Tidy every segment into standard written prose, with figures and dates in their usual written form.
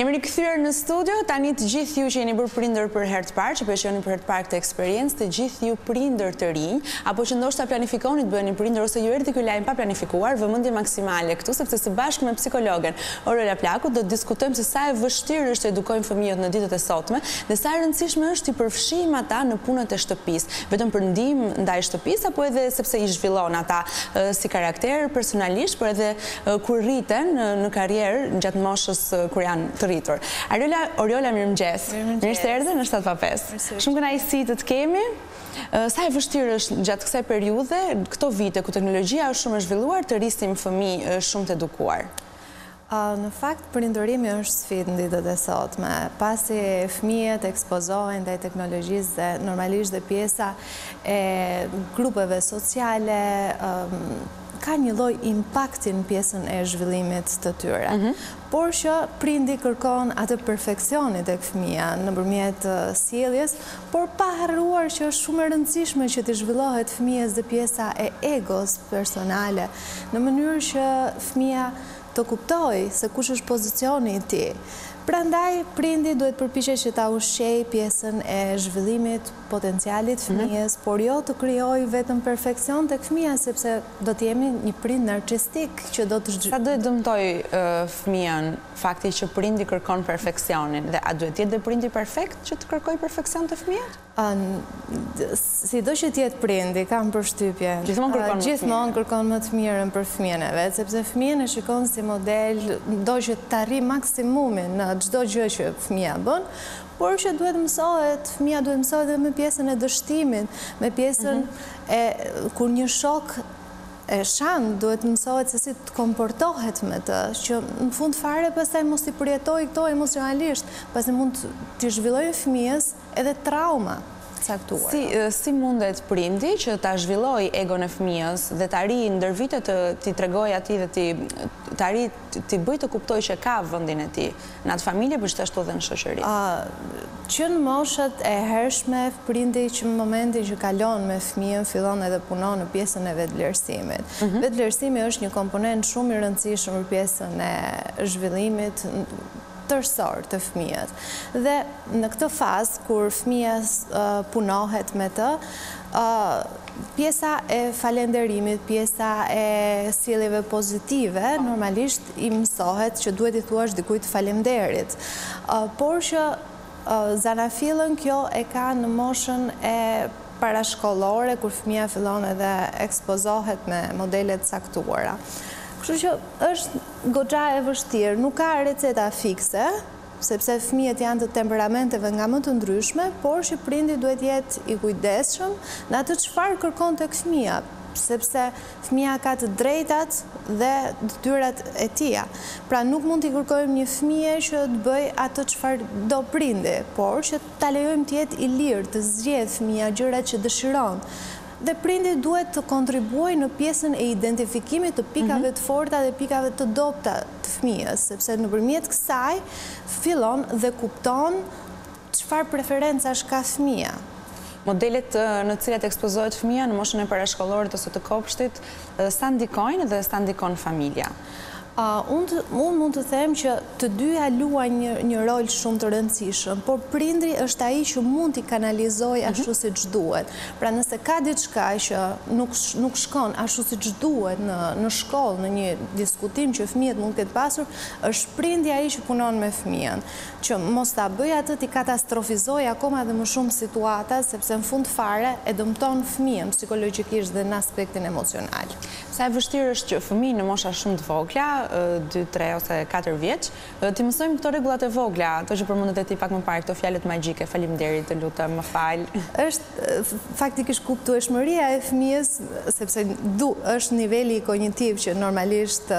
Jemi rikthyer në studio, tani të gjithë ju që jeni bërë prindër për herë të parë, që po e shihoni për herë të parë këtë eksperiencë, të gjithë ju prindër të rinj, apo që ndoshta planifikoni të bëheni prindër ose ju erdhi ky lajm pa planifikuar, vëmendje maksimale këtu, sepse së bashku me psikologen Orola Plaku do të diskutojmë se sa e vështirë është të edukojmë fëmijët në ditët e sotme dhe sa e rëndësishme është të përfshijmë ata në punët e shtëpisë, vetëm për ndihmë ndaj shtëpisë apo edhe sepse i zhvillon ata si karakter personalisht, por edhe kur rriten në karrierë gjatë moshës kur janë të rritur. Orola, mirëmëngjes. Mirë se erdhe në 7:05. Shumë kënaqësi të të kemi. Sa e vështirë është gjatë kësaj periudhe, këto vite ku teknologjia është shumë e zhvilluar, të rrisim fëmijë shumë të edukuar? Në fakt, prindërimi është sfidë në ditët e sotme. Pasi fëmijët ekspozohen ndaj teknologjisë dhe normalisht dhe pjesa e grupeve sociale ka një lloj impakti në pjesën e zhvillimit të tyre. Por që prindi kërkon atë perfeksionit tek fëmia nëpërmjet sjelljes, por pa harruar që është shumë e rëndësishme që të zhvillohet fëmijës dhe pjesa e egos personale, në mënyrë që fëmia të kuptoj se kush është pozicioni i tij. Prandaj, prindi duhet përpiqet që ta ushqej pjesën e zhvillimit potencialit fëmijës, por jo të krijoj vetëm perfeksion tek fëmia, sepse do të jemi një prind narcistik që do të Sa do të dëmtoj fëmijën fakti që prindi kërkon perfeksionin dhe a duhet të jetë dhe prindi perfekt që të kërkoj perfeksion të fëmijët? Sido që t'jetë prindi, kam përshtypje. Gjithmonë kërkon më të mirën për fëmijën e vet, sepse fëmijën e shikon si model, do që të arrijë maksimumin në çdo gjë që fëmia bën, por që fëmia duhet mësohet edhe me pjesën e dështimit, me pjesën e kur një shok e shan duhet mësohet se si të komportohet me të, që në fund fare pastaj mos i përjetoj këto emocionalisht, pasi mund të zhvillojë fëmijës edhe trauma. Si mundet prindi që ta zhvilloj egon e fëmijës dhe të arrijë ndër vite t'i tregoj atij dhe të arrijë t'i bëj të kuptoj që ka vendin e tij në atë familje, por gjithashtu edhe në shoqëri? Që në moshat e hershme, prindi që në momentin që kalon me fëmijën fillon edhe punon në pjesën e vetvlerësimit. Vetvlerësimi është një komponent shumë i rëndësishëm për pjesën e zhvillimit tërësor të fëmijës. Dhe në këtë fazë, kur fëmija punohet me të, pjesa e falenderimit, pjesa e sjelljeve pozitive, normalisht i mësohet që duhet i thuash dikujt faleminderit. Por që zanafillën kjo e ka në moshën e parashkollore, kur fëmija fillon edhe ekspozohet me modelet caktuara. Kështu që është goxha e vështirë, nuk ka receta fikse, sepse fëmijët janë të temperamenteve nga më të ndryshme, por që prindi duhet jetë i kujdesshëm në atë çfarë kërkon tek fëmia, sepse fëmia ka të drejtat dhe detyrat e tija. Pra nuk mund t'i kërkojmë një fëmije që të bëj atë çfarë do prindi, por që ta lejojmë të jetë i lirë, të zgjedhë fëmia gjërat që dëshiron. Dhe prindi duhet të kontribuojë në pjesën e identifikimit të pikave të forta dhe pikave të dobta të fëmijës, sepse nëpërmjet kësaj fillon dhe kupton çfarë preferencash ka fëmia. Modelet në të cilat ekspozohet fëmia në moshën e parashkollorit ose të kopshtit, sa ndikojnë dhe sa ndikon familja? Unë mund të them që të dyja luajnë një rol shumë të rëndësishëm, por prindri është ai që mund t'i kanalizojë ashtu siç duhet. Pra nëse ka diçka që nuk shkon ashtu siç duhet në shkollë, në një diskutim që fëmijët mund të ketë pasur, është prindi ai që punon me fëmijën, që mos ta bëjë atë t'i katastrofizojë akoma dhe më shumë situata, sepse në fund fare e dëmton fëmijën psikologjikisht dhe në aspektin emocional. Sa e vështirë është që fëmijë në mosha shumë të vogla, 2, 3 ose 4 vjeç, ti mësojmë këto rregullat e vogla, ato që përmendet e ti pak më parë, këto fjalët magjike, faleminderit, të lutem, më fal. Është faktikisht kuptueshmëria e fëmijës, sepse është niveli kognitiv që normalisht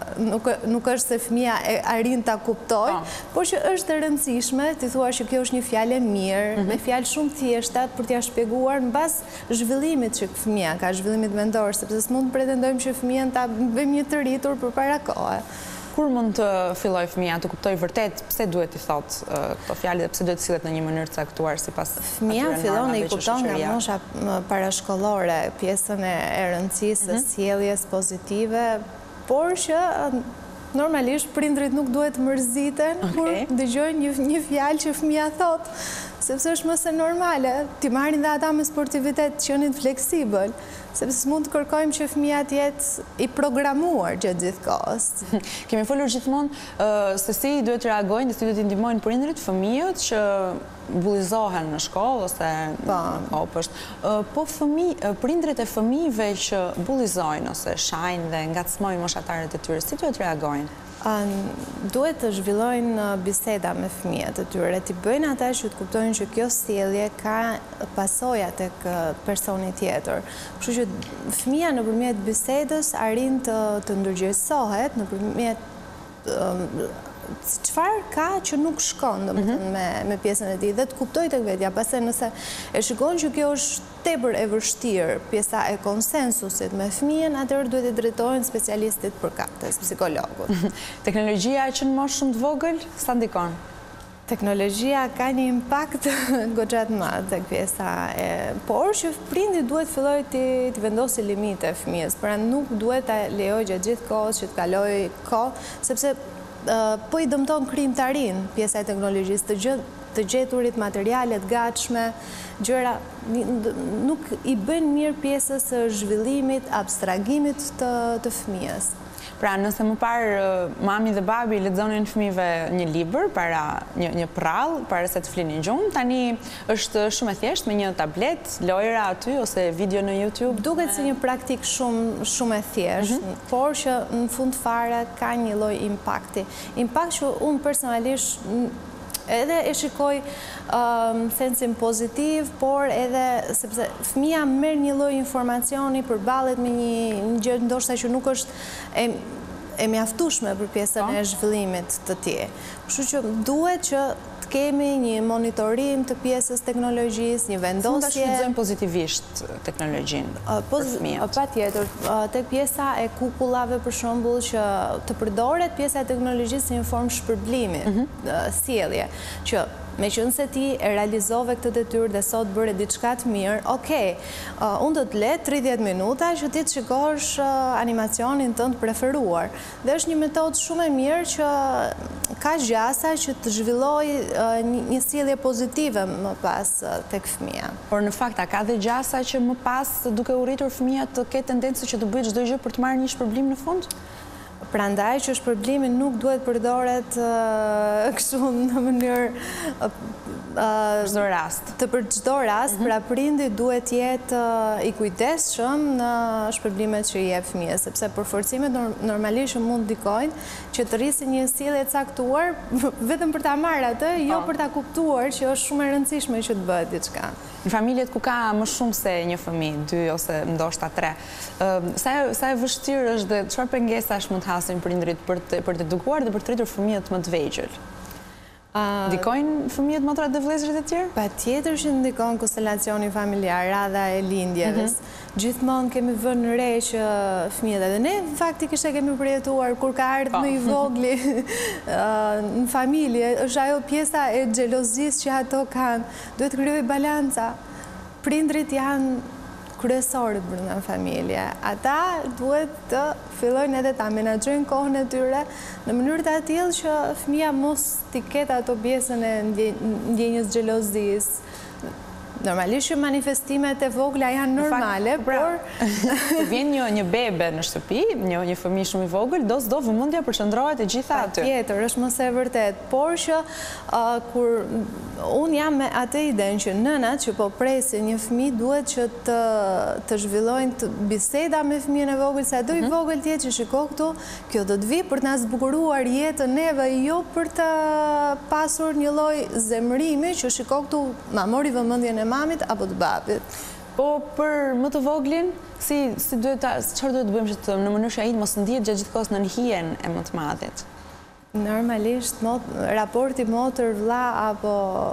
nuk është se fëmia e arrin ta kuptojë, por që është e rëndësishme ti thua që kjo është një fjalë mirë, me fjalë shumë thjeshta për t'ia shpjeguar mbas zhvillimit që fëmia ka, zhvillimit mendor, sepse s'mund të pretendojmë që fëmijën ta bëjmë një të rritur përpara kohë. Kur mund të filloj fëmia të kuptoj vërtet pse duhet i thotë këto fjalë dhe pse duhet të sillet në një mënyrë të caktuar sipas fëmia fillon e i kupton nga mosha parashkollore pjesën e rëndësisë së sjelljes pozitive, por që normalisht prindrit nuk duhet mërziten kur dëgjojnë një fjalë që fëmija thot, sepse është mëse normale, ti marrin dhe ata me sportivitet që janë fleksibël, sepse mund të kërkojmë që fëmija të jetë i programuar gjatë gjithë kohës. Kemi folur gjithmonë se si duhet të reagojnë dhe si duhet të ndihmojnë prindrit fëmijët që bullizohen në shkollë ose kopësht. Po prindrit e fëmijëve që bullizojnë ose shajnë dhe ngacmojnë moshatarët e tyre, si duhet të reagojnë? Duhet të zhvillojnë biseda me fëmijët e tyre, të bëjnë ata që të kuptojnë që kjo sjellje ka pasoja tek personi tjetër. Kështu që fëmija nëpërmjet bisedës arrin të ndërgjegjësohet nëpërmjet çfarë ka që nuk shkon me pjesën e tij dhe të kuptoj tek vetja. Pastaj nëse e shikon që kjo është tepër e vështirë, pjesa e konsensusit me fëmijën, atëherë duhet të drejtohen specialistit përkatës, psikologut. Teknologjia që në moshë shumë të vogël, sa ndikon? Teknologjia ka një impakt goxha të madh tek pjesa por që prindi duhet filloj të vendosë limite fëmijës, pra nuk duhet ta lejojë gjatë gjithë kohës që të kalojë kohë, sepse po i dëmton krijimtarin pjesa e teknologjisë, të gjeturit, materialet gatshme, gjëra nuk i bën mirë pjesës së zhvillimit, abstragimit të fëmijës. Pra nëse më parë mami dhe babi lexonin fëmijëve një libër para një prall para se të flinin gjumë, tani është shumë e thjeshtë me një tablet, lojra aty ose video në YouTube. Duket si një praktik shumë e thjeshtë, por që në fund fare ka një lloj impakti. Impakt që unë personalisht edhe e shikoj sensin pozitiv, por edhe sepse fëmija merr një lloj informacioni, përballet me një gjë ndoshta që nuk është e mjaftueshme për pjesën e zhvillimit të tij. Kështu që duhet që të kemi një monitorim të pjesës teknologjisë, një vendosje. Mund ta shfrytëzojmë pozitivisht teknologjinë për fëmijët. Patjetër, tek pjesa e kukullave për shembull që të përdoret pjesa e teknologjisë në një formë shpërblimi, sjellje, që meqense ti e realizove këtë detyrë dhe sot bëre diçka të mirë, okej, unë do të le 30 minuta që ti të shikosh animacionin tënd preferuar. Dhe është një metodë shumë e mirë që ka gjasa që të zhvillojë një sjellje pozitive më pas tek fëmia. Por në fakt, a ka dhe gjasa që më pas duke u rritur fëmia të ketë tendencë që të bëjë çdo gjë për të marrë një shpërblim në fund? Prandaj që shpërblimi nuk duhet përdoret kështu në mënyrë për çdo rast, pra prindi duhet jetë i kujdesshëm në shpërblimet që i jep fëmijës, sepse përforcimet normalisht mund ndikojnë që të rrisin një sjellje të caktuar vetëm për ta marrë atë, jo për ta kuptuar që është shumë e rëndësishme që të bëhet diçka. Në familjet ku ka më shumë se një fëmijë, 2 ose ndoshta 3, sa e vështirë është dhe çfarë pengesash mund të hasin prindrit për të edukuar dhe për të rritur fëmijët më të vegjël? Ndikojnë fëmijët, motrat dhe vëllezërit e tjerë? Patjetër që ndikon konstelacioni familjar, radha e lindjes. Gjithmonë kemi vënë re që fëmijët, edhe ne faktikisht e kemi përjetuar kur ka ardhur më i vogli në familje, është ajo pjesa e xhelozisë që ato kanë, duhet të krijojë balanca. Prindrit janë kryesorët brenda familje. Ata duhet të fillojnë edhe ta menaxhojnë kohën e tyre në mënyrë të tillë që fëmia mos t'i ketë ato pjesën e ndjenjës xhelozisë. Normalisht që manifestimet e vogla janë normale, por vjen një bebe në shtëpi, një fëmijë shumë i vogël, do vëmendja përqendrohet e gjitha aty. Patjetër, është mos e vërtet, por që kur unë jam me atë idenë që nënat që po presin një fëmijë duhet që të zhvillojnë biseda me fëmijën e vogël, sa do i vogël tjetë që shiko këtu, kjo do të vi për të na zbukuruar jetën neve, jo për të pasur një lloj zemrimi që shiko këtu ma mori vëmendjen e mamit apo të babit. Po për më të voglin, çfarë duhet të bëjmë që në mënyrë që ai mos ndihet gjatë gjithë kohës në hijen e më të madhit? Normalisht raporti motër-vlla apo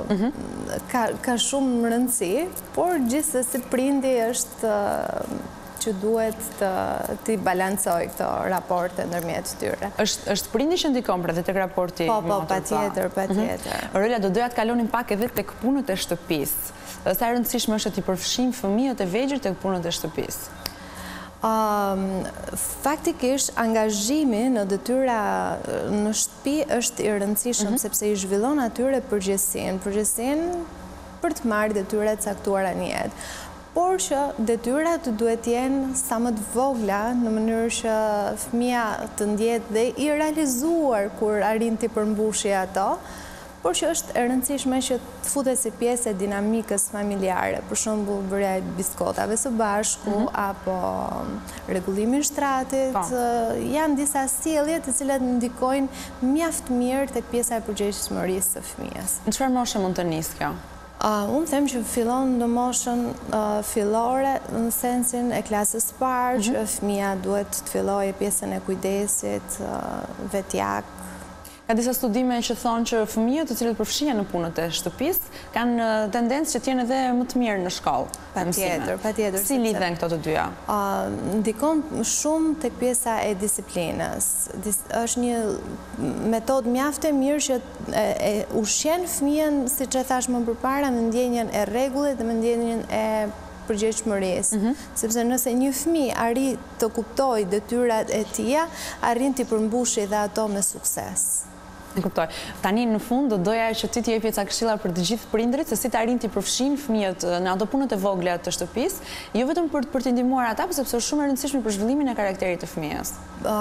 ka shumë rëndësi, por gjithsesi prindi është që duhet të balancoj këto raporte ndërmjet tyre. Është prindi që ndikon pra dhe tek raporti motër-vlla? Po, patjetër. Aurelia, do doja të kalonim pak edhe tek punët e shtëpisë. Sa e rëndësishme është të i përfshijmë fëmijët e vegjël tek punët e shtëpisë? Faktikisht, angazhimi në detyra në shtëpi është i rëndësishëm sepse i zhvillon atyre përgjegjësinë për të marrë detyrat caktuara në jetë. Por që detyrat duhet jenë sa më të vogla në mënyrë që fëmia të ndjetë dhe i realizuar kur arrin të përmbushë ato, por që është e rëndësishme që të futet si pjesë e dinamikës familjare, për shembull bërja e biskotave së bashku apo rregullimi i shtratit, janë disa sjellje të cilat ndikojnë mjaft mirë tek pjesa e përgjegjësisë së fëmijës. Në çfarë moshe mund të nisë kjo? Unë them që fillon në moshën fillore në sensin e klasës parë, që fëmia duhet të fillojë pjesën e kujdesit vetjak. Ka disa studime që thonë që fëmijët të cilët përfshihen në punët e shtëpisë kanë tendencë që të jenë edhe më të mirë në shkollë. Patjetër. Si lidhen këto të dyja? Ndikon shumë tek pjesa e disiplinës. Është një metodë mjaft e mirë që e ushqen fëmijën, siç e thash më përpara, me ndjenjen e rregullit dhe me ndjenjen e përgjegjshmërisë. Sepse nëse një fëmijë arrin të kuptojë detyrat e tija, arrin të përmbushë dhe ato me sukses. E kuptoj. Tani në fund do doja që ti t'i jepje ca këshilla për të gjithë prindrit se si të arrin të përfshin fëmijët në ato punët e vogla të shtëpisë, jo vetëm për të ndihmuar ata, por sepse është shumë e rëndësishme për zhvillimin e karakterit të fëmijës.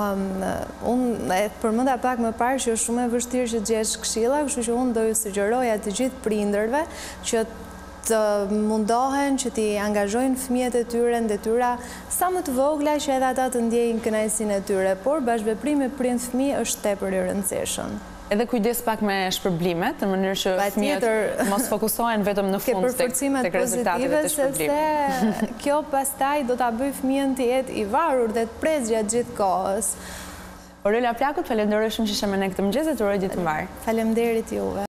Unë përmenda pak më parë që është shumë e vështirë që të gjesh këshilla, kështu që unë do ju sugjeroja të gjithë prindërve që të mundohen që t'i angazhojnë fëmijët e tyre në detyra sa më të vogla që edhe ata të ndjejnë kënaqësinë e tyre, por bashkëveprimi prind-fëmijë është tepër i rëndësishëm. Edhe kujdes pak me shpërblimet, në mënyrë që fëmijët mos fokusohen vetëm në fund tek rezultatet e shpërblimit. Sepse kjo pastaj do ta bëjë fëmijën të jetë i varur dhe të prezë gjatë gjithë kohës. Aurelia Plakut, falenderoj shumë që ishe me ne këtë mëngjes dhe të uroj ditë të mbar. Faleminderit juve.